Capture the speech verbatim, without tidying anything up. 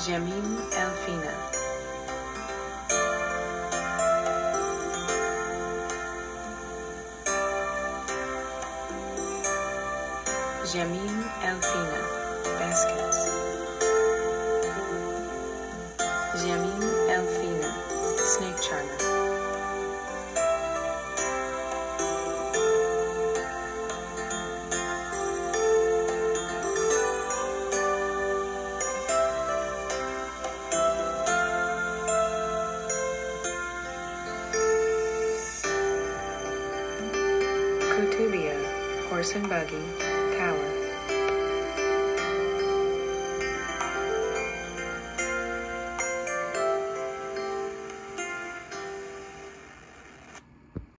Jamin Elfina. Jamin Elfina, baskets. Jamin Elfina, snake charmer. Kutubia, horse and buggy, tower.